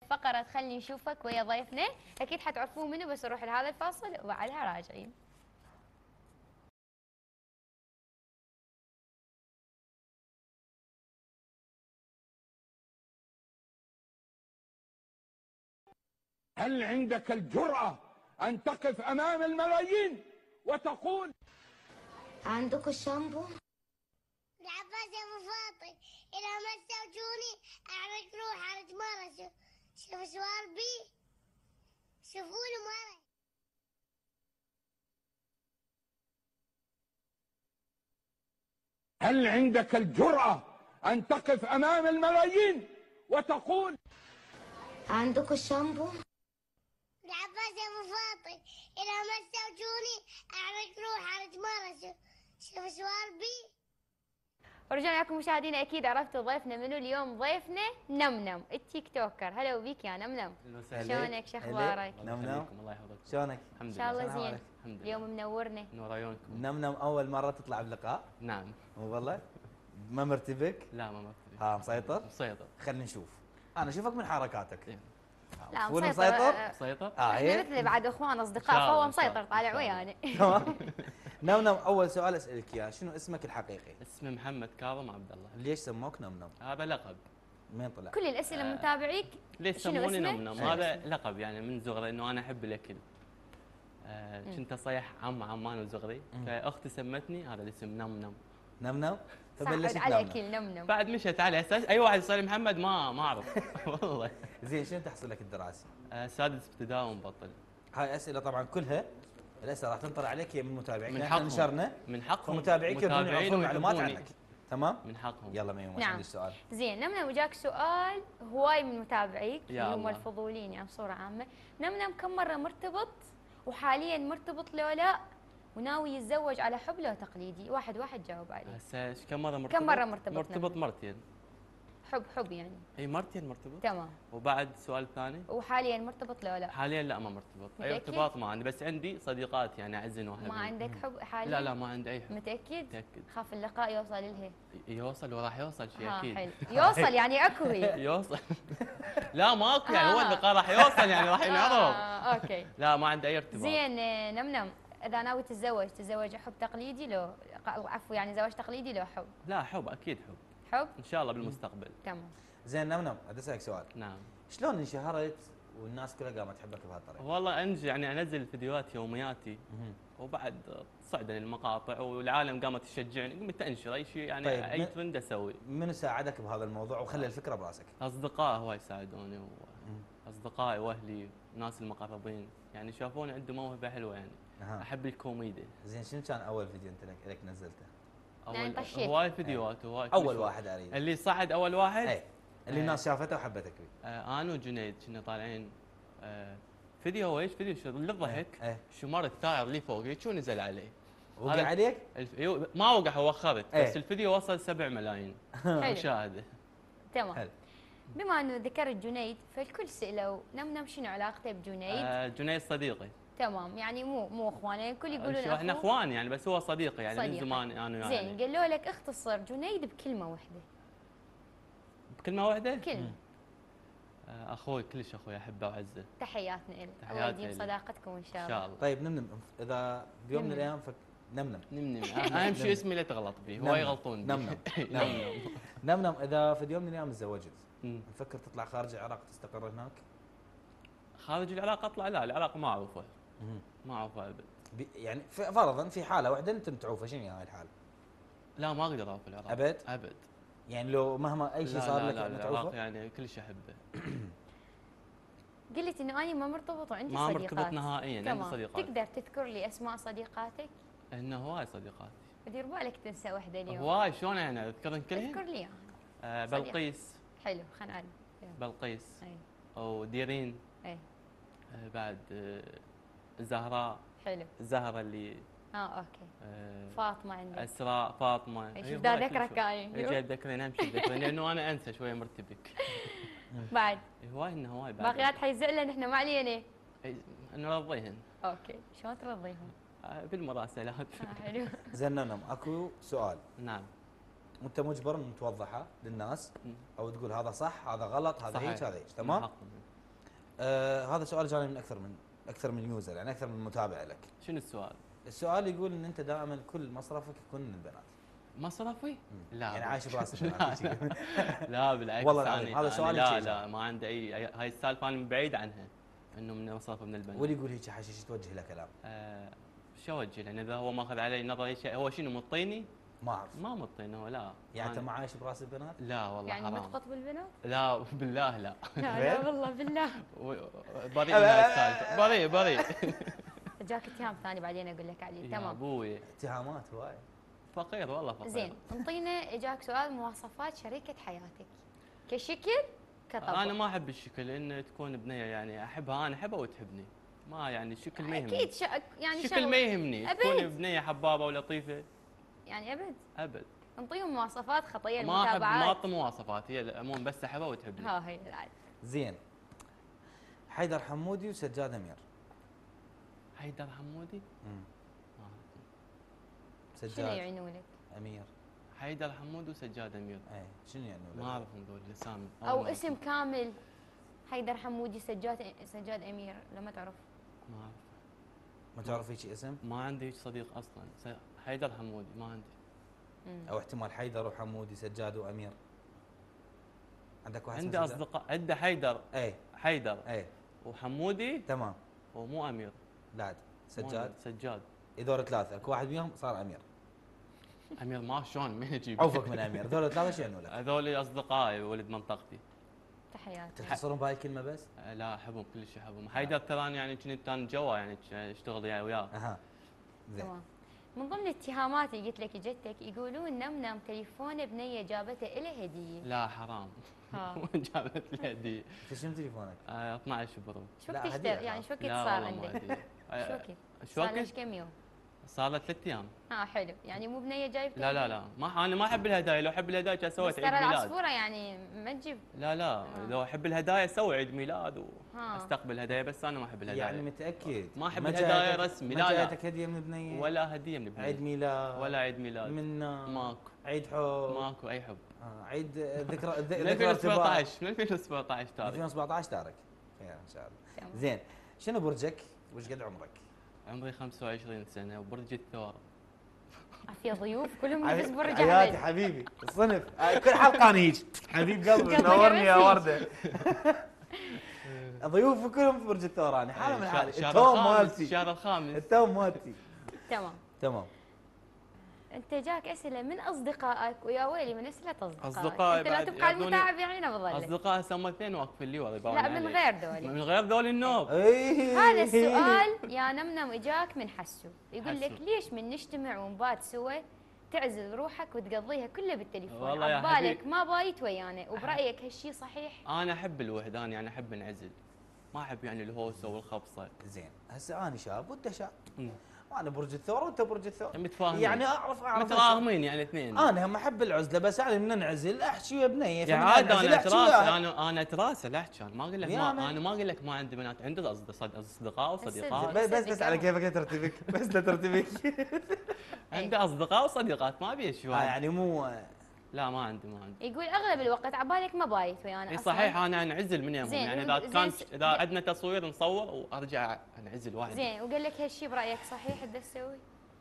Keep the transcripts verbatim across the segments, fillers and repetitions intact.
فقرة خلني نشوفك ويا ضيفنا، أكيد حتعرفوه منه بس نروح لهذا الفاصل وبعدها راجعين. هل عندك الجرأة أن تقف أمام الملايين وتقول عندك الشامبو؟ العباس يا ابو فاطم اذا ما استوجوني اعرق روح على جمارة. شوف سوار بي شوفوني مرة. هل عندك الجرأة أن تقف أمام الملايين وتقول عندك الشامبو؟ العباس يا ابو فاطم اذا ما استوجوني اعرق روح على جمارة. شوف سوار بي. ورجعنا لكم مشاهدينا، اكيد عرفتوا ضيفنا منو اليوم. ضيفنا نمنم التيك توكر. هلا وبيك يا نمنم. شلونك؟ شو اخبارك؟ نمنم الله يحفظك. شلونك؟ ان شاء الله زين. الحمد لله. اليوم منورنا. نور عيونكم. نمنم اول مره تطلع بلقاء؟ نعم. مو والله؟ ما مرتبك؟ لا ما مرتبك. ها مسيطر؟ مسيطر. خلينا نشوف. انا اشوفك من حركاتك. إيه. لا تكون مسيطر. مسيطر؟ مسيطر؟ اه احنا هي؟ مثل بعد اخوان اصدقاء فهو مسيطر طالع ويانا. تمام. نمنم اول سؤال اسالك اياه، شنو اسمك الحقيقي؟ اسمي محمد كاظم عبد الله. ليش سموك نمنم؟ هذا لقب. مين طلع؟ كل الاسئله من متابعيك ليش شنو سموني اسمه؟ نمنم؟ شنو هذا اسمه؟ لقب يعني من صغري، انه انا احب الاكل. آه كنت اصيح عم عمان وصغري، فاختي سمتني هذا الاسم نمنم. نمنم؟ فبلشت فبلشت على نمنم. اكل نمنم. بعد مشت علي اساس اي واحد يصير محمد ما ما اعرف. والله. زين شنو تحصل لك الدراسه؟ آه سادس ابتدائي ومبطل. هاي اسئله طبعا كلها الاسئله راح تنطر عليك هي من متابعيك، من لأن حقهم. نشرنا من حقهم. ومتابعيك يبون متابعين يعرفون معلومات ويحبوني. عنك. تمام؟ من حقهم. يلا ميمون نعم. عندي السؤال. زين نمنم وجاك سؤال هواي من متابعيك اللي يا هم الله. الفضوليين يعني بصوره عامه. نمنم كم مره مرتبط وحاليا مرتبط لو لا، وناوي يتزوج على حب لو تقليدي؟ واحد واحد جاوب عليه. هسه إيش كم مره مرتبط؟ كم مرة مرتبط مرتبط نمنم؟ مرتين. حب حب يعني. اي مرتين مرتبط. تمام. وبعد السؤال الثاني؟ وحاليا مرتبط لو لا؟ حاليا لا ما مرتبط. اي متأكد؟ ارتباط ما عندي، بس عندي صديقات يعني اعزن واحبهم. ما عندك حب حاليا؟ لا لا ما عندي اي حب. متاكد؟ متاكد. خاف اللقاء يوصل لها. يوصل وراح يوصل شيء ها اكيد. حلو. يوصل يعني اكو هي. يوصل. لا ماكو يعني هو آه. اللقاء راح يوصل يعني راح ينعرض. آه اوكي. لا ما عندي اي ارتباط. زين آه، نمنم اذا ناوي تتزوج تتزوج حب تقليدي لو عفوا يعني زواج تقليدي لو حب؟ لا حب اكيد حب. حب؟ ان شاء الله بالمستقبل. تمام. زين نمنم بدي اسالك سؤال. نعم. شلون انشهرت والناس كلها قامت تحبك بهالطريقه؟ والله انجي يعني انزل فيديوهات يومياتي وبعد تصعدني المقاطع والعالم قامت تشجعني، قمت انشر اي شيء يعني طيب، اي من- ترند اسوي. من ساعدك بهذا الموضوع وخلى الفكره براسك؟ اصدقاء هواي يساعدوني واصدقائي واهلي وناس المقربين يعني شافوني عنده موهبه حلوه يعني. أها. احب الكوميديا. زين شنو كان اول فيديو انت لك, لك نزلته؟ يعني اول طشيت. هواي فيديوهات هواي كل اول شيء. واحد اريد. اللي صعد اول واحد اي اللي آه. الناس شافته وحبتك فيه. آه انا وجنيد كنا طالعين آه فيديو ايش فيديو شو للضحك. ايه شمر الثائر اللي فوقي شو نزل عليه. وقع هذا- عليك؟ الف... يو- ما وقع هو خرج إيه. بس الفيديو وصل سبع ملايين مشاهده. تمام. حلو. بما انه ذكرت جنيد فالكل سالوا نمنم شنو علاقته بجنيد؟ آه جنيد صديقي. تمام يعني مو مو اخوان يعني الكل يقولون شو احنا أخوه. اخوان يعني بس هو صديقي يعني صديقي. من زمان انا وياه. زين قالوا لك اختصر جنيد بكلمه واحده. بكلمه واحده؟ كلمه. آه اخوي كلش اخوي احبه واعزه. تحياتنا له. الله تحياتي يديم إلي. صداقتكم ان شاء ان الله. شاء الله. طيب نمنم اذا بيوم من نمنم. الايام فك نمنم نمنم اهم شيء اسمي لا تغلط به هو نمنم. يغلطون بي. نمنم. نمنم. نمنم اذا في يوم من الايام تزوجت مم. تفكر تطلع خارج العراق تستقر هناك؟ خارج العراق اطلع لا العراق ما اعرفه ما اعرفه ابد. بي- يعني ف- فرضا في حاله واحده انت تعوفها، شنو هي هاي الحاله؟ لا ما اقدر اروح العراق أبد؟ ابد. يعني لو مهما اي شيء لا صار لا لك لا انت العراق تعوفه؟ يعني كلش احبه. قلت انه انا ما مرتبط وعندي ما صديقات. مرتبط نهائيا عندي تمام. صديقات. تقدر تذكر لي اسماء صديقاتك؟ انه هواي صديقاتي. دير بالك تنسى وحده اليوم. هواي شلون يعني اذكرن اذكر كلهن؟ لي اياها. آه صديق. بلقيس. حلو خلنا نعلم. بلقيس اي وديرين. اي آه بعد آه زهراء. حلو. زهرة اللي اه اوكي. آه فاطمه عندك. اسراء فاطمه. اي أي شوف هواي دا كل ذكرك شوي. هاي. اي جاي ذكرين امشي ذكرين لانه انا انسى شويه مرتبك. بعد هواي انه هواي بعد. باقيات حيزعلن احنا ما علينا. إي، انه رضيهن اوكي شلون ترضيهم؟ آه بالمراسلات. اه حلو. زين نمنم اكو سؤال نعم. وانت مجبر ان توضحه للناس مم. او تقول هذا صح هذا غلط هذا صحيح. هيك هذا هيك تمام؟ من حقهم. آه هذا سؤال جاني من اكثر من اكثر من يوزر، يعني اكثر من متابع لك. شنو السؤال؟ السؤال يقول ان انت دائما كل مصرفك يكون من البنات. مصرفي؟ لا يعني بال- عايش براس لا, البنات. لا, لا بالعكس. والله أنا- العظيم، هذا أنا سؤالي لا شيء لا ما عندي اي أي- هاي السالفه انا من بعيد عنها، انه من مصرف من البنات. واللي يقول هيك حشيش توجه له كلام. آه شو اوجه له؟ اذا هو ماخذ علي نظري شيء، هو شنو مطيني؟ ما اعرف. ما مطيني هو، لا. يعني انت أنا- ما عايش براس البنات؟ لا والله يعني حرام. متقط بالبنات؟ لا بالله لا. لا لا والله بالله. و- بريء من هاي السالفه، بريء بريء. جاك اتهام ثاني بعدين اقول لك عليه. يا تمام. ابوي اتهامات هواي. فقير والله فقير. زين، انطينا اجاك سؤال مواصفات شريكة حياتك كشكل كطبع. انا ما احب الشكل، انه تكون بنيه يعني احبها، انا احبها وتحبني. ما يعني الشكل ما يهمني. اكيد شا... يعني الشكل شغل- ما يهمني، أبد. تكون بنيه حبابه ولطيفه. يعني ابد ابد. انطيهم مواصفات خطيه ما احب ما المتابعات. اعطي مواصفات، هي العموم بس احبها وتحبني. ها هي العادة. زين. حيدر حمودي وسجاد امير. حيدر حمودي؟ مم. ما أعرف. شنو سجاد يعنوا لك؟ امير. حيدر حمود وسجاد امير. اي شنو يعني؟ ما اعرفهم ذول الاسامي. او ما اسم كامل حيدر حمودي سجاد سجاد امير، لما تعرف. ما اعرف. ما تعرف هيك اسم؟ ما عندي صديق اصلا. س- حيدر حمودي ما عندي. مم. او احتمال حيدر وحمودي سجاد وامير. عندك واحد عندي اسمه سجاد؟ اصدقاء، عنده حيدر اي حيدر اي وحمودي تمام. ومو امير. لا مو سجاد. أمير، سجاد. هذول ثلاثه، اكو واحد منهم صار امير. امير ما شلون من اجيب. عوفك من امير، هذول ثلاثه شو يعني لك؟ هذول اصدقائي ولد منطقتي. تحياتي. تختصرون بهاي الكلمه بس؟ أه، لا احبهم كلش احبهم. حيدر ترى أنا يعني كنت كان جوا يعني اشتغل يعني وياه. اها زين. تمام. من ضمن الاتهامات اللي قلت لك اجتك يقولون نمنم تليفون بنيه جابته له هديه. لا حرام. ها. جابت لي هديه. انت شنو تليفونك؟ آه، اثنا عشر برو. شو لا، وقت هدية اشتري يعني شو وقت لا صار والله ما عندك؟ هديه. شو آه، وقت؟ شو صار له وقت؟ كم يوم؟ صار له ثلاث ايام. اه حلو، يعني مو بنيه جايبته؟ لا لا لا ما انا ما احب الهدايا، لو احب الهدايا كان بس سويت ترى عيد ميلاد. العصفوره يعني ما تجيب. لا لا لو احب الهدايا اسوي عيد ميلاد ها. واستقبل هدايا، بس انا ما احب الهدايا. يعني متاكد؟ ما أحب ما الهدايا جايتك- رسمي، ما لا، لا. جايتك هديه من بنيه؟ ولا هديه من ابني. عيد ميلاد ولا عيد ميلاد. من ماكو. عيد حب ماكو اي حب. آه، عيد ذكرى من ذكرى ألفين ارتباط. وسبعطعش من ألفين وسبعطعش تاريخ. ألفين وسبعطعش تارك. خير ان شاء الله. تمام. زين، شنو برجك؟ وش قد عمرك؟ عمري خمسة وعشرين سنه وبرج الثور. في ضيوف كلهم حبيب- بس برج حياتي احمد. حبيبي الصنف. آه، كل حلقه انا هيك حبيب قلبي قلبك نورني يا بس هيك. ورده. ضيوف كلهم في برج الثوراني، حاله من إيه، حالي. الشهر التوم الخامس مالتي الشهر الخامس. التوم مالتي. تمام. تمام. انت جاك اسئله من اصدقائك، ويا ويلي من اسئله اصدقائك. أصدقائي انت لو بعد تبقى يردوني- المتابع يعني بظلك. اصدقاء هسه اثنين واقفين لي ورا يباون لا من علي. غير دولي. من غير ذول النوب. ايه هذا السؤال يا نمنم اجاك من حسو، يقول لك حسو. ليش من نجتمع ونبات سوا تعزل روحك وتقضيها كلها بالتليفون؟ والله يا عبالك حبيبي. ما بايت ويانا، وبرايك هالشي صحيح؟ انا احب الوحده، انا يعني احب انعزل. ما احب يعني الهوسه والخبصه. زين، هسه انا شاب وانت شاب، مم. وانا برج الثور وانت برج الثور، متفاهمين. يعني اعرف اعرف متراهمين يعني اثنين. انا هم احب العزله، بس يعني من انعزل احكي ويا بنيه. يا فمن عاد أنعزل انا أحكي اتراسل، وياها. انا انا اتراسل احكي، انا ما اقول لك يا ما من. انا ما اقول لك ما عندي بنات، عندي أصد- صد- اصدقاء وصديقات. بس- بس بس على كيفك لا ترتبك، بس لا ترتبك. عندي اصدقاء وصديقات، ما ابي شو آه يعني مو لا ما عندي ما عندي. يقول اغلب الوقت عبالك ما بايت ويانا اي اصلا. صحيح انا انعزل من يمهم، زين، يعني اذا زين، كان س- اذا عندنا تصوير نصور وارجع انعزل واحد. زين، وقال لك هالشي برايك صحيح تقدر تسوي؟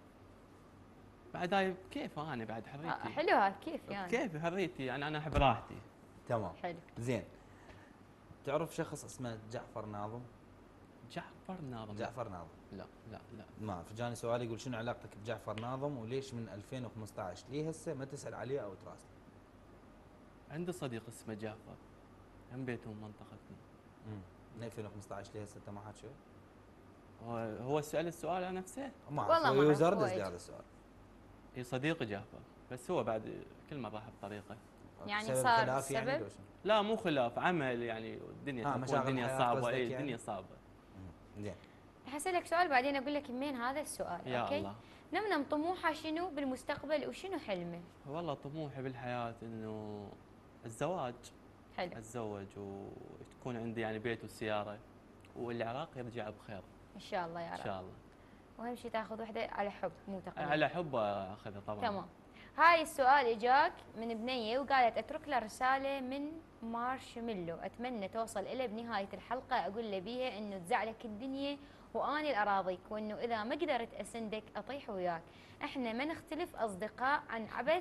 بعد هاي كيف انا بعد آه حريتي. حلو هذا كيف يعني؟ كيف حريتي يعني انا احب راحتي. تمام. حلو. زين، تعرف شخص اسمه جعفر ناظم؟ جعفر ناظم. جعفر ناظم. لا لا لا. ما اعرف، جاني سؤال يقول شنو علاقتك بجعفر ناظم وليش من ألفين وخمسطعش ليه هسه ما تسال عليه او تراسله؟ عندي صديق اسمه جعفر، هم بيتهم منطقتنا. امم من ألفين وخمسطعش ليه هسه انت ما حد شيء؟ هو هو سأل السؤال على نفسه. ما والله اعرف، ما هو يوزر أعرف دز لي وايد. هذا السؤال. اي صديقي جعفر، بس هو بعد كل ما راح بطريقه. يعني سبب صار خلاف يعني السبب؟ ولا شنو؟ لا مو خلاف، عمل يعني الدنيا آه، تكون مشاغل الدنيا الحياة صعبه. قصدك اي يعني؟ الدنيا صعبه. مم. زين. حسألك سؤال بعدين اقول لك منين هذا السؤال. يا اوكي. الله. نمنم طموحه شنو بالمستقبل وشنو حلمه؟ والله طموحي بالحياه انه الزواج، حلو. اتزوج وتكون عندي يعني بيت وسياره، والعراق يرجع بخير ان شاء الله يا ان رب. شاء الله. واهم شيء تاخذ وحده على حب مو تقليد. على حب اخذها طبعا. تمام. هاي السؤال اجاك من بنيه وقالت اترك له رساله من مارشميلو، اتمنى توصل إليه بنهايه الحلقه، اقول له بيها انه تزعلك الدنيا واني اللي اراضيك، وانه اذا ما قدرت اسندك اطيح وياك، احنا ما نختلف اصدقاء عن عبث،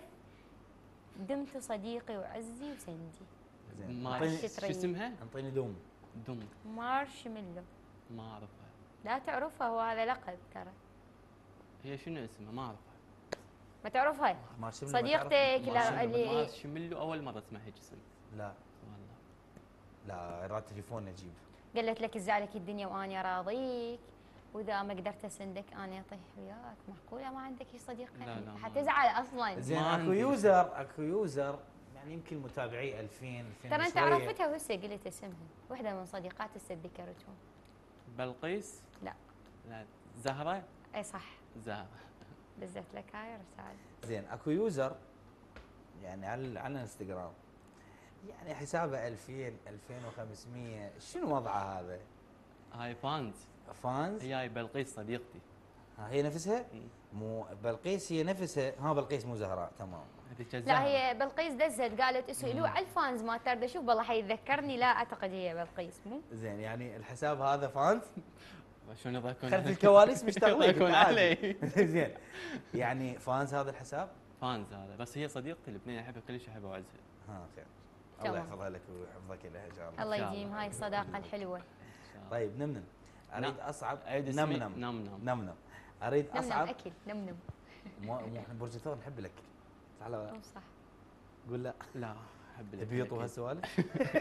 دمت صديقي وعزي وسندي. زين ما اعطيني شو اسمها؟ انطيني دوم. دم. مارشميلو. ما اعرفها. لا تعرفها، هو هذا لقب ترى. هي شنو اسمها؟ ما اعرفها. ما تعرفها؟ مارشميلو ما صديقتك تعرف؟ لا اللي مارشميلو اول مره اسمع هيك اسم. لا والله. لا راد تليفون اجيب. قالت لك تزعلك الدنيا واني راضيك، واذا ما قدرت اسندك انا اطيح وياك، معقوله ما عندك صديق لا، لا، ما حتزعل اصلا. زين ما اكو عندي. يوزر اكو يوزر يعني يمكن متابعي ألفين ألفين ترى انت وشوية. عرفتها وهسه قلت اسمها، وحده من صديقات هسه ذكرتهم. بلقيس؟ لا. لا. زهره؟ اي صح، زهره. دزت لك هاي رساله. زين اكو يوزر يعني على على الانستغرام يعني حسابه ألفين ألفين وخمسمية، شنو وضعه هذا؟ هاي فانز. فانز؟ هي هاي بلقيس صديقتي. ها هي نفسها؟ مم. مو بلقيس هي نفسها، ها بلقيس مو زهراء تمام. هذيك لا الزهرة. هي بلقيس دزت قالت اسالوه على الفانز ما ترد اشوف، والله حيتذكرني، لا اعتقد هي بلقيس مو. زين يعني الحساب هذا فانز شلون يضحكون خلف الكواليس مشتغلين يضحكون علي. زين يعني فانز هذا الحساب؟ فانز هذا، بس هي صديقتي الاثنين احبها كلش، احبها واعزها. ها خير. الله تمام. يحفظها لك ويحفظك لها ان شاء الله. الله إن شاء يديم الله. هاي الصداقه الحلوه. طيب نمنم اريد اصعب أعيد اسمي؟ نمنم نمنم. نمنم اريد نمنم اصعب. اكل نمنم. مو مو احنا برج الثور نحب الاكل صح ولا لا؟ مو صح. قول لا. لا احب تبي يطوا هالسوالف؟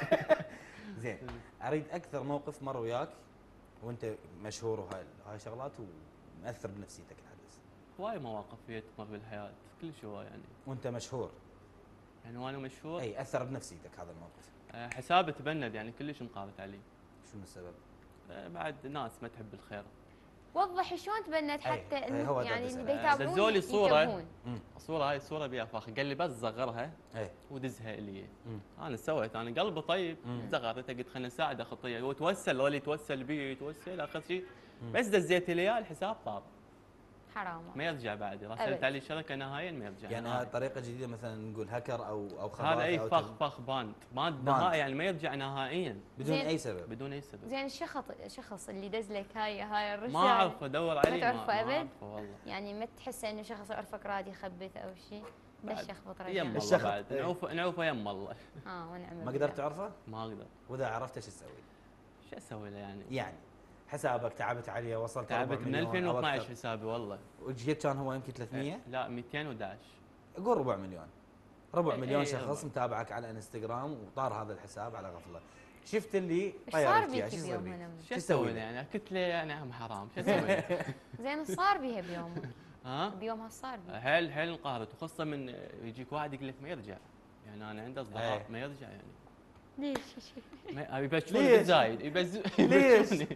زين اريد اكثر موقف مر وياك وانت مشهور وهاي هاي شغلات ومأثر بنفسيتك الحدث. هواي مواقف فيها تمر بالحياه، كلش هواي يعني. وانت مشهور يعني وانا مشهور. اي اثر بنفسيتك هذا الموقف. آه، حسابي تبند يعني كلش انقابت علي. شنو السبب؟ آه، بعد ناس ما تحب الخير. وضح شلون تبنت حتى أي، إن- هو ده يعني بس. اللي آه، يتابعون دزولي صورة. ينتبهون. امم الصوره هاي الصوره بيها فاخر، قال لي بس صغرها اي ودزها لي. مم. انا سويت، انا قلبي طيب، مم. صغرته قلت خليني اساعده خطيه، هو توسل ولي يتوسل بي يتوسل اخر شيء مم. بس دزيت لي اياه الحساب طاب، حرام. ما يرجع بعد، أبد. رسلت عليه الشركه نهائيا ما يرجع. يعني نهائي. هذه طريقه جديده مثلا نقول هاكر او او خباثه هذا اي أو فخ تب- فخ باند باند باند. نهائي يعني ما يرجع نهائيا بدون زين. اي سبب. بدون اي سبب. زين الشخص الشخص اللي دز لك هاي هاي الرسالة ما اعرف ادور عليه، تعرفه ما أبد؟ اعرفه والله. يعني ما تحس انه شخص يعرفك راد يخبث او شيء، بعد. دش يخبط يم رجال. الله الشخط. بعد، إيه. نعوفه نعوفه يم الله. اه ونعم ما بالله. قدرت تعرفه؟ ما اقدر. واذا عرفت ايش تسوي؟ شو اسوي له يعني؟ يعني حسابك تعبت عليه وصلت تعبت ربع من مليون أو ألفين واثناشر أكثر. حسابي والله. وجيت كان هو يمكن ثلاثمية لا مئتين وأحد عشر. قول ربع مليون ربع إي، مليون إي، شخص ربع. متابعك على انستغرام وطار هذا الحساب على غفله. شفت اللي ايش طيرك صار إياه، بيك شو يصير بيوم بيك؟ هنا؟ شو شو اسوي تسوي له له؟ يعني؟ قلت له يا نعم حرام، شو اسوي له؟ زين ايش صار بيها بيومها؟ ها؟ بيومها صار بيها. حيل حيل انقهرت، وخاصه من يجيك واحد يقول لك ما يرجع. يعني انا عندي اصدقاء إيه. ما يرجع يعني. ليش؟ ما يبشروني ليش؟ بالزايد، يبز ليش؟ يبشروني.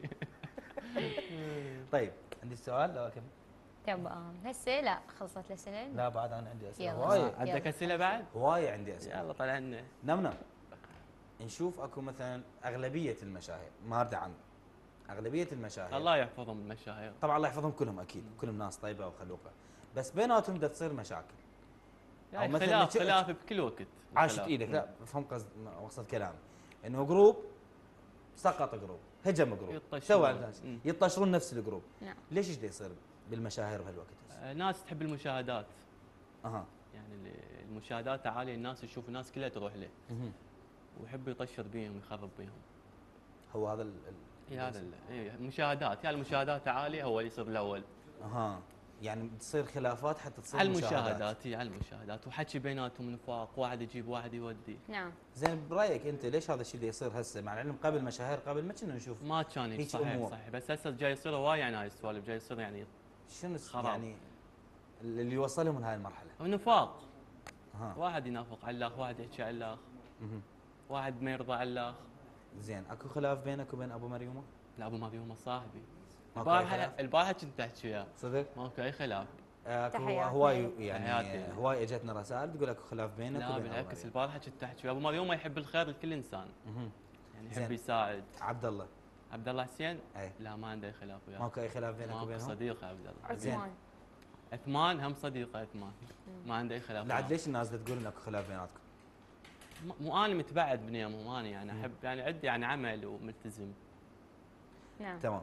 طيب عندي سؤال لو اكمل؟ تمام هسه لا خلصت الاسئله. لا بعد انا عندي اسئله يلا. هوايه عندك اسئله بعد؟ هوايه عندي اسئله. يلا طلع لنا. نمنم نشوف اكو مثلا اغلبيه المشاهير ما ارد عن اغلبيه المشاهير الله يحفظهم المشاهير. طبعا الله يحفظهم كلهم اكيد كلهم ناس طيبه وخلوقه بس بيناتهم دا تصير مشاكل. أو يعني مثلاً خلاف نتش- خلاف بكل وقت. عاشت خلاف. ايدك لا فهم قصد وصلت كلامي انه جروب سقط جروب هجم جروب يطشرون. سوى الناس مم. يطشرون نفس الجروب. نعم. ليش ايش دا يصير بالمشاهير بهالوقت هسه؟ آه، ناس تحب المشاهدات، اها يعني ال- المشاهدات عاليه، الناس تشوف الناس كلها تروح له مهم. ويحب يطشر بيهم ويخرب بيهم. هو هذا ال ال- اي هذا ال- إيه، المشاهدات، يعني المشاهدات عاليه هو اللي يصير الاول. اها يعني تصير خلافات حتى تصير على مشاهدات. المشاهدات، اي على المشاهدات، وحكي بيناتهم نفاق، واحد يجيب واحد يودي. نعم. زين برايك انت ليش هذا الشيء اللي يصير هسه مع العلم قبل مشاهير قبل ما كنا نشوف ما كان هيك هيك صحيح أمور. صحيح، بس هسه جاي يصير هواي يعني هاي السوالف، جاي يصير يعني شنو الس- خراب. يعني اللي وصلهم لهاي المرحله؟ نفاق. ها واحد ينافق على الاخ، واحد يحكي على الاخ، مهم. واحد ما يرضى على الاخ. زين اكو خلاف بينك وبين ابو مريومه؟ لا ابو مريم صاحبي. ماكو أي البارحه خلاف؟ البارحه كنت احكي وياه، صدق؟ ماكو اي خلاف. اكو تحياتي. هواي تحياتي. يعني هواي اجتنا رسائل تقول اكو خلاف بينك لا وبين أبو بالعكس، مريم. البارحه كنت احكي وياه، ابو مريم يحب الخير لكل انسان، مهم. يعني زين. يحب يساعد. عبد الله عبد الله حسين اي لا ما عنده أي خلاف وياه. ماكو اي خلاف بينك ماكو وبينهم؟ صديق عبد الله. زين. عثمان. عثمان هم صديقه عثمان، ما عنده اي خلاف. بعد ليش الناس تقول انك خلاف بيناتكم؟ م- مو انا متبعد بنيه، مو انا يعني احب يعني عندي يعني عمل وملتزم. نعم. تمام.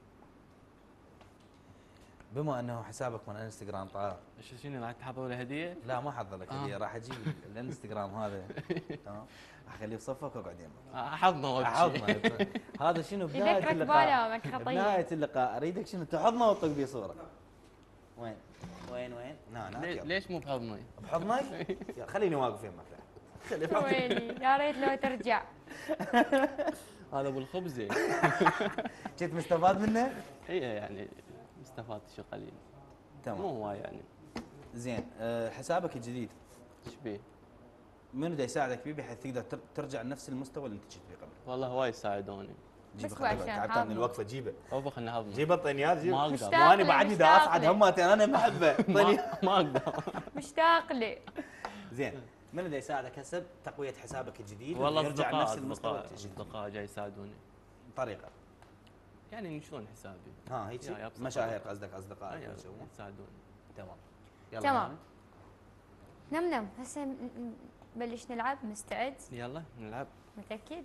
بما انه حسابك من الانستغرام طار، ايش شنو راح تحضروا له هديه؟ لا ما حضر لك آه. هديه، راح اجيب الانستغرام هذا. تمام. اخليه بصفك واقعد يمك. احضنه وقت احضنه. هذا شنو بدايه يذكرك اللقاء؟ بآلامك خطية. بدايه اللقاء اريدك شنو تحضنه وطق بي صوره. وين؟ وين وين؟ هنا هنا ليش, ليش مو بحضني؟ بحضنك؟ يلا خليني واقف يمك. خليني واقف. ويلي يا ريت لو ترجع. هذا ابو الخبزه. كنت مستفاد منه؟ هي يعني استفدت شيء قليل، تمام. مو هواي يعني. زين أه حسابك الجديد ايش بيه؟ منو دا يساعدك فيه بحيث تقدر تر- ترجع لنفس المستوى اللي انت كنت فيه قبل؟ والله هواي ساعدوني. جيبه بس خليني عشان تعبت حاضنه. من الوقفه جيبه. اوبا خلنا نحضنه. جيبه الطينيات جيبه. ما اقدر. مشتاق وانا لي، بعدني دا مشتاق اصعد لي. هماتي انا محبه طينيات. ما, ما اقدر. مشتاق لي. زين منو دا يساعدك هسه بتقويه حسابك الجديد والله ويرجع اصدقاء لنفس المستوى اصدقاء اللي كنت فيه؟ اصدقاء جاي يساعدوني طريقه يعني ينشرون حسابي. ها هيك يا- يا بصراحة. مشاهير قصدك اصدقائك أيوة، يسوون؟ يساعدوني. تمام. يلا تمام. نم نم هسه ن- ن- نبلش نلعب. مستعد؟ يلا نلعب. متأكد؟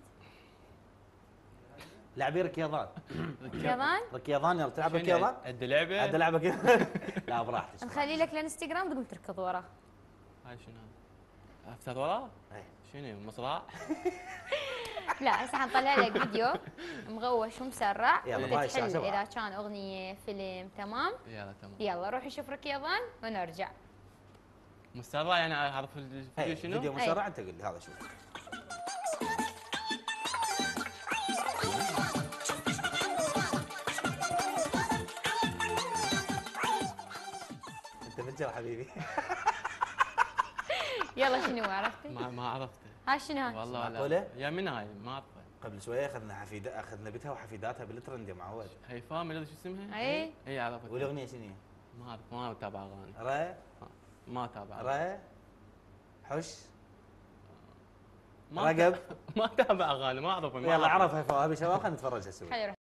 لاعبين ركيضان. ركيضان؟ ركيضان يلا تلعب شنو ركيضان؟ عد لعبه؟ عاد العبها كذا. لا براحتك. نخلي لك الانستغرام تقوم تركض وراه. هاي شنو هذا؟ افتر وراه؟ إيه. شنو مصراع؟ لا هسه حنطلع لك فيديو مغوش ومسرع يلا، وانت هاي الساعة تحل سبعة. اذا كان اغنيه فيلم. تمام؟ يلا تمام. يلا روح شوف ركيضان ونرجع. مسرع يعني اعرف الفيديو إيه، شنو؟ فيديو مسرع انت قول لي هذا شوف. انت فجر حبيبي. يلا شنو عرفتي؟ ما ما عرفته ها شنو هاي؟ والله معقولة؟ لا. يا من هاي ما اعرفه. قبل شويه اخذنا حفيدة اخذنا بتها وحفيداتها بالترند يا معود. هي فاميلي شو اسمها؟ اي اي عرفت. والاغنيه شنو هي؟ ما اعرف ما اتابع اغاني. را ما اتابع. را حش ما رقب. ما اتابع اغاني ما اعرف. يلا عرفها فوابي شباب خلينا نتفرج هسه. خلي روح.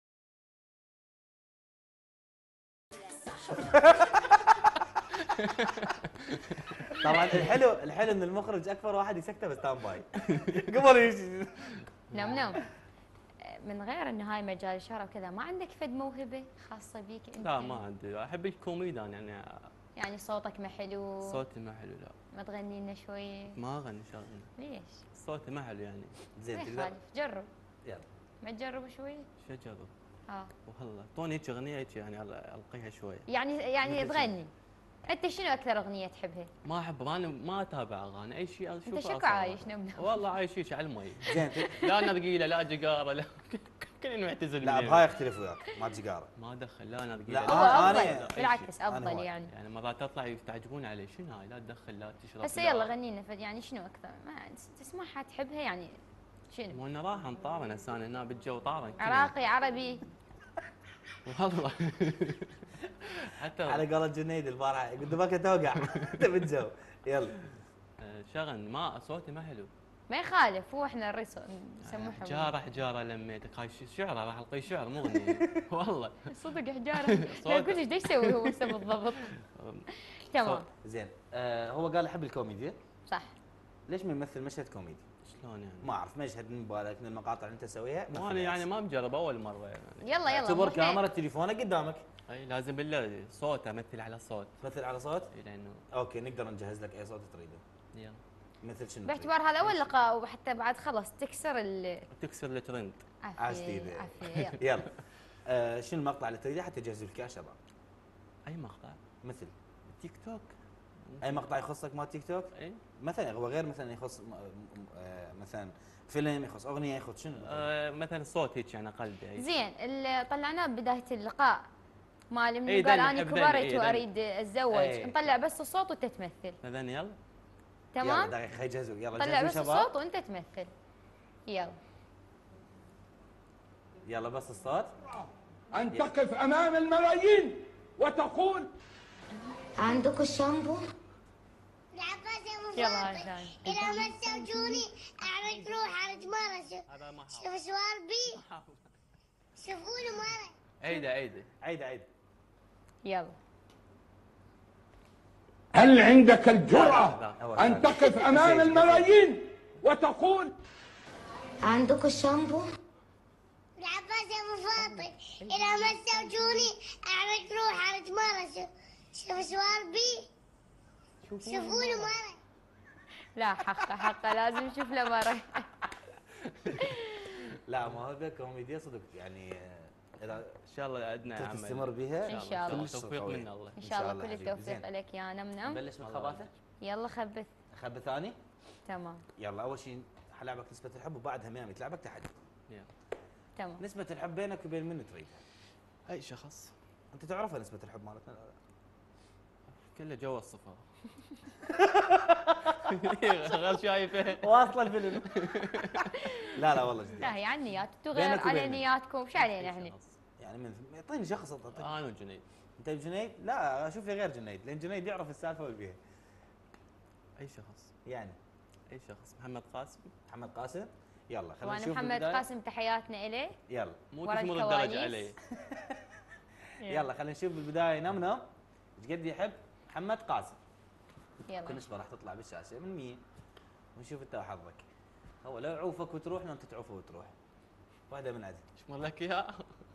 طبعا الحلو الحلو ان المخرج اكثر واحد يسكته بستاند باي. قبل يجي. نم نم من غير انه هاي مجال الشهرة وكذا، ما عندك فد موهبة خاصة بيك انت؟ لا ما عندي، احب الكوميديان يعني. يعني صوتك ما حلو؟ صوتي ما حلو لا. ما تغني لنا شوية؟ ما اغني شغله. ليش؟ صوتي ما حلو يعني. زين ما تقدر. يخالف جرب. يلا ما تجرب شوية؟ شو اجرب؟ اه والله اعطوني هيك اغنيه هيك يعني القيها شويه. يعني يعني مثل تغني. انت شنو اكثر اغنية تحبها؟ ما احب انا ما اتابع اغاني اي شيء اشوفه. انت شكو أصلاً. عايش نم نم؟ والله عايش هيك على المي. زين ت- لا نرقيله لا جقاره لا كل معتزل. لا مني. بهاي اختلف وياك ما تجاره. ما دخل لا نرقيله لا، هو أنا- افضل أنا- بالعكس أنا افضل هواي. يعني. يعني مرات تطلع يتعجبون علي شنو هاي لا تدخل لا تشرب. هسه لا. يلا غني لنا فد يعني شنو اكثر ما تسمعها تحبها يعني شنو؟ مو انا راح طارن هسه انا هنا بالجو طارن كله. عراقي عربي؟ والله حتى على قولة جنيد البارحه قدامك توقع. انت بالجو. يلا آه، شغن ما صوتي ما حلو. ما يخالف، هو احنا الرسو نسموها حجاره حجاره لميتك هاي ش- شعره راح القي شعر مو اغنيه. والله صدق حجاره. لا قلت ايش يسوي هو هسه بالضبط؟ تمام زين آه هو قال احب الكوميديا. صح. ليش ما يمثل مشهد كوميدي؟ شلون يعني؟ ما اعرف مشهد من بالك من المقاطع اللي انت تسويها. مو انا يعني ما مجرب اول مره يعني. يلا يلا اعتبر مو اثنين. كاميرا تليفونك قدامك. اي لازم بالله صوت امثل على صوت. مثل على صوت. إي لانه اوكي نقدر نجهز لك اي صوت تريده. يلا مثل شنو؟ تريد؟ باعتبار هذا اول لقاء وحتى بعد خلص تكسر ال تكسر الترند. عاش عافيه تيده. عافيه يلا. يلا آه شنو المقطع اللي تريده حتى يجهز لك اياه شباب؟ اي مقطع مثل تيك توك. اي مقطع يخصك مال تيك توك؟ اي مثلا هو غير مثلا يخص م- م- آه مثلا فيلم يخص اغنيه يخص شنو؟ آه مثلا صوت هيك يعني قلبي أي. زين اللي طلعناه بدايه اللقاء مال منو إي قال دني، انا حب دني، كبرت إي دني. واريد اتزوج، إي. نطلع بس الصوت وانت تمثل. اذا يلا يلا تمام؟ دقيقه خلي يجهزوا يلا طلع جهزوا بس شباب. الصوت وانت تمثل. يلا. يلا بس الصوت. أن تقف أمام الملايين وتقول عندكم الشامبو؟ العباس يا ابو يلا فاطمه هاي اذا ما تزوجوني اعرف روح على جمارة. هذا ما شوف سوار بي شوفوني مرة. عيده عيده. عيد عيد. يلا. هل عندك الجرأة أن تقف أمام الملايين وتقول عندكم الشامبو؟ العباس يا ابو فاطم اذا ما استوجوني اعرق روح على مرة. شوف سوار بي شوفوني مرة. لا حقه حقه لازم نشوف له مره. لا ما هذا كوميديا صدق يعني اذا ان شاء الله عندنا عمل تستمر بها إن شاء الله. توفيق من الله. ان شاء الله كل حبيبي. التوفيق زين. لك يا نمنم. نبلش من الخباثه. يلا خبث. خبة ثاني. تمام يلا اول شيء حلعبك نسبة الحب وبعدها ميامي تلعبك تحدي. يلا. تمام. نسبة الحب بينك وبين من تريدها؟ اي شخص انت تعرفها نسبة الحب مالتنا؟ لا لا. كله جو الصفر. غير شايفه. واصله الفيلم. لا لا والله جدي. لا هي عن نيات انتوا بينك غير على وبين من؟ نياتكم ايش علينا احنا؟ يعني من اعطيني شخص أعطيني. انا وجنيد. انت بجنيد؟ لا اشوف لي غير جنيد لان جنيد يعرف السالفه والبيها. اي شخص يعني اي شخص محمد قاسم. محمد قاسم. يلا خلينا وانا نشوف محمد بالبداية. قاسم تحياتنا اليه. يلا مو ورا تشمر الكواليس. الدرجه علي. يلا خلينا نشوف بالبدايه نمنم ايش قد يحب محمد قاسم. كل يلا نسبه راح تطلع بالشاشه من مية ونشوف انت وحظك. هو لو عوفك وتروح لو انت تعوفه وتروح. واحده من عندك. اشمر لك اياها.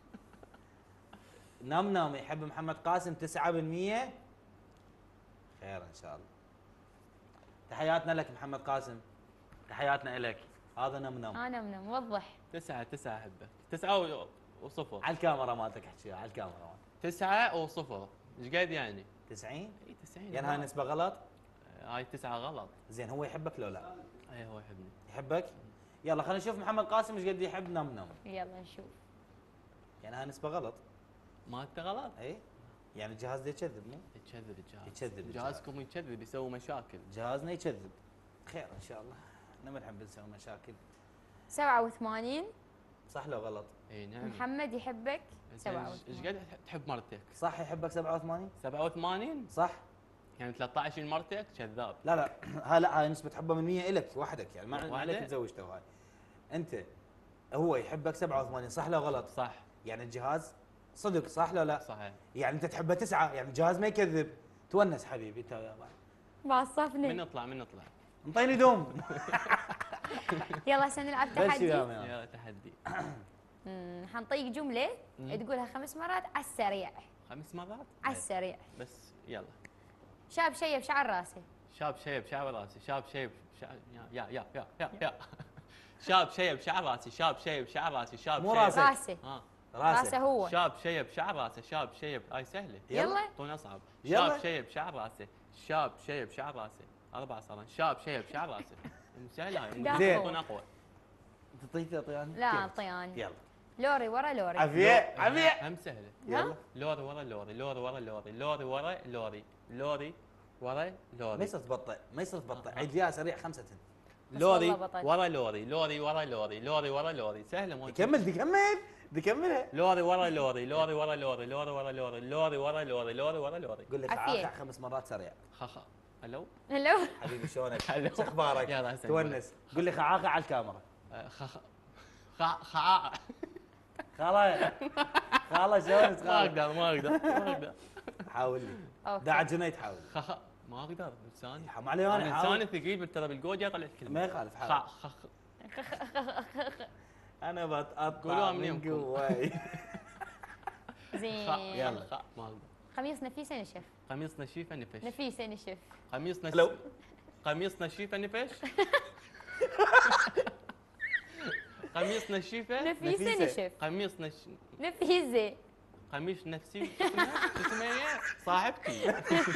نمنم يحب محمد قاسم تسعة بالمية. خير ان شاء الله. تحياتنا لك محمد قاسم. تحياتنا لك. هذا نمنم. انا من موضح. تسعة تسعة احبك. تسعة و- وصفر. على الكاميرا مالتك احكيها على الكاميرا مالتك. تسعة وصفر. ايش قد يعني؟ تسعين؟ اي تسعين. يعني هاي نسبة غلط؟ هاي تسعة غلط. زين هو يحبك لو لا؟ اي هو يحبني. يحبك؟ يلا خلينا نشوف محمد قاسم ايش قد يحب نمنم. يلا نشوف. يعني هاي نسبة غلط. مالته غلط. اي؟ يعني الجهاز ده يكذب مو؟ يكذب الجهاز. يكذب الجهاز. جهازكم يكذب يسوي مشاكل. جهازنا يكذب. خير ان شاء الله. احنا ما نحب نسوي مشاكل. سبعة وثمانين. صح لو غلط؟ اي نعم. محمد يحبك زين، سبعة ايش وثمانين. قد تحب مرتك؟ صح يحبك سبعة وثمانين؟ سبعة وثمانين؟ صح؟ يعني ثلاثة عشر مرتك كذاب. لا لا هاي لا هاي نسبة حبه من مية الك وحدك يعني ما ما وحدة؟ عليك تزوج تو هاي. انت هو يحبك سبعة وثمانين صح لو غلط؟ صح. يعني الجهاز صدق صح لو لا؟ صحيح. يعني انت تحبه تسعة يعني الجهاز ما يكذب. تونس حبيبي انت ويا بعض. من بعصفني. نطلع من نطلع. انطيني دوم. يلا هسه نلعب بلشي تحدي. يا ميان. يا تحدي. أمم، حنطيق جملة تقولها خمس مرات على السريع. خمس مرات على السريع. بس يلا. شاب شيب شعر راسه. شاب شيب شعر راسي. شاب شيب شعر يا يا يا يا يا شاب شيب شعر راسي. شاب شيب شعر راسي. شاب مو شيب- راسك. راسه. ها. راسه راسه. هو. شاب شيب شعر راسه. شاب شيب هاي سهله. يلا. طون اصعب. يلا. شاب شيب شعر راسه. شاب شيب شعر راسه. اربع صار. شاب شيب شعر راسه. سهله هاي. زين. طون اقوى. تعطيك تعطيني؟ لا اعطياني. يلا. لوري ورا لوري. عافية عافية. هم سهله. يلا. لوري ورا لوري. لوري ورا لوري. لوري ورا لوري. لوري ورا ما لوري. يصير تبطئ ما يصير تبطئ عيد ليها سريع خمسة. لوري والله بطل. ورا لوري. لوري ورا لوري. لوري ورا لوري. سهله مو كمل دي كمل دي كملها. لوري ورا لوري. لوري ورا لوري. لوري ورا لوري. لوري ورا لوري. لوري ورا لوري. قول لك عافية. عاقع خمس مرات سريع. خخ الو. هلو. حبيبي شلونك؟ هلو. شو اخبارك؟ يلا هسه تونس. قول لي خعاقة على الكاميرا. آه، خخ خ خ خاله خاله شلونك ما خاله؟ اقدر ما اقدر ما اقدر. حاول لي. أوكي. داعي جنيد حاول. خخ ما اقدر لساني. حرام علي انا انا حاول. لساني ثقيل ترى بالجوجه طلعت كلمه. ما يخالف خ حاول. خخ انا بتقطع قولوها من من يمكم. جواي. خ زين. يلا. خ ما اقدر. قميص نفيسه نشف. قميص نشيفه نفش. نفيسه نشف. قميص نش لو. قميص نشيفه نفش. قميص نشيفه نفيسه نفيسة. نشف. قميص نش نفيسه. قميص نفسي شو اسمها؟ شو اسمها هي؟ صاحبتي.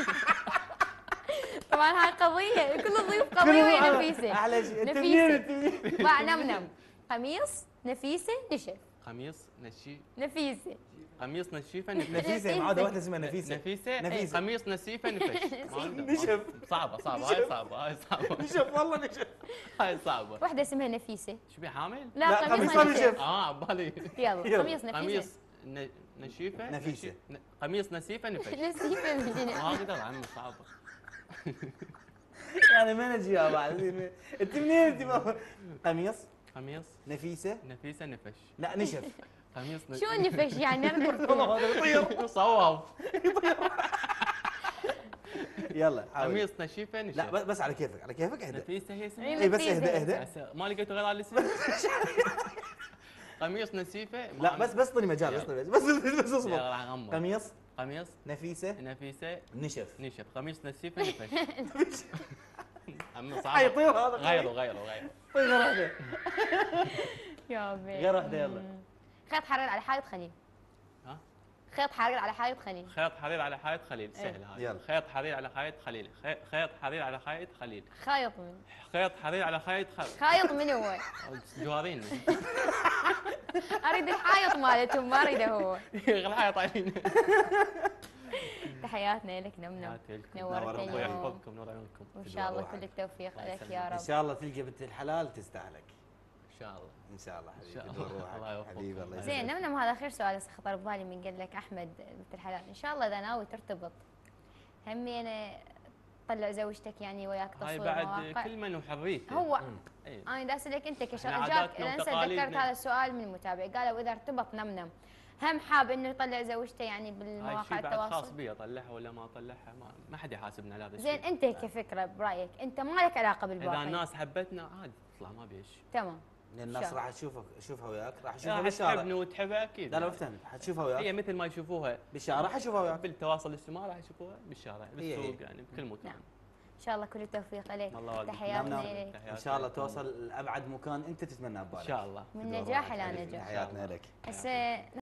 طبعا هاي قضيه كل الضيوف قضيه وهي نفيسه. احلى شيء انت نفيسة. منين انت منين؟ باع نمنم. قميص نفيسه نشف. قميص نشي نفيسه. قميص نشيفه نفش. نفيسه معاده واحده اسمها نفيسه. نفيسه نفيسه. قميص نسيفه نفش. ما أقدر. نشف. صعبه صعبه هاي صعبه هاي صعبه نشف والله نشف. هاي صعبه. وحده اسمها نفيسه. شو بي حامل؟ لا لا، قميصها قميصها نشف. نشف. اه عبالي. يلا يلا. قميص نفيسه. قميص ن- نشيفه نفيسة. نشي- ن- قميص نسيفه نفش. نسيفه من جنة. ما اقدر عمي صعبه. يعني ما نجيها بعد. انت منين انت ما- قميص قميص نفيسه نفيسه نفش. لا نشف. قميص شو نفش يعني نرمي والله هذا يطير. صوب. يلا حاول. قميص نشيفه نشف. لا بس بس على كيفك على كيفك اهدى. نفيسه هي اسمها. إيه، اي بس نفيسة. اهدى اهدى. أس- ما لقيتوا غير على الاسم. قميص نسيفه. لا بس بس اعطني مجال بس اعطني مجال. بس بس اصبر. يلا راح اغمض. قميص قميص نفيسه نفيسه نشف. نشف. قميص نسيفه نفش. عمي صعب. حيطير هذا. غيره غيره غيره. طيب غير واحده. يا بي غير واحده يلا. خيط حرير على حائط خليل. ها؟ خيط حرير على حائط خليل. خيط حرير على حائط خليل. سهل هذا. يلا. خيط حرير على حائط خليل. خي- خيط حرير على حائط خليل. خايط من خيط حرير على حائط خليل. خايط من هو؟ جوارين. اريد الحايط مالتهم ما اريده هو. غير حائط عيني. تحياتنا لك نمنم. نورتني الله اليوم. يحفظكم نور عيونكم. وان شاء الله كل التوفيق الله لك يسلمك. يا ان رب. شاء الله تلقى بنت الحلال تستاهلك. ان شاء الله. ان شاء الله إن شاء حبيبي. الله. دور روحك. الله يوفقك. حبيبي الله زين يسلمك. نمنم هذا اخر سؤال هسه خطر ببالي من قال لك احمد بنت الحلال، ان شاء الله اذا ناوي ترتبط همي انا طلع زوجتك يعني وياك هاي تصوير بعد مواقع. كل من وحريته. هو إيه. انا دا اسالك انت كشخص إحنا جاك عاداتنا لان هسه وتقاليدنا. تذكرت هذا السؤال من المتابع قالوا اذا ارتبط نمنم هم حاب انه يطلع زوجته يعني هاي بالمواقع شيء بعد خاص التواصل. بي اطلعها ولا ما اطلعها ما, ما حد يحاسبنا على هذا الشيء. زين انت كفكره برايك انت ما لك علاقه اذا بالباقي. الناس حبتنا عادي تطلع ما بيش. تمام. لان الناس شاء راح تشوفك تشوفها وياك راح تشوفها راح بالشارع. تحبني وتحبها اكيد. لا لا فهمت حتشوفها هي وياك مثل ما يشوفوها بالشارع حتشوفها وياك. بالتواصل الاجتماعي راح يشوفوها بالشارع هي بالسوق هي. يعني بكل مكان. نعم. ان شاء الله كل التوفيق لك. الله يوفقك. تحياتنا نعم. لك. ان شاء الله توصل لابعد مكان انت تتمناه ببالك. ان شاء الله. من نجاح الى نجاح. تحياتنا لك. هسه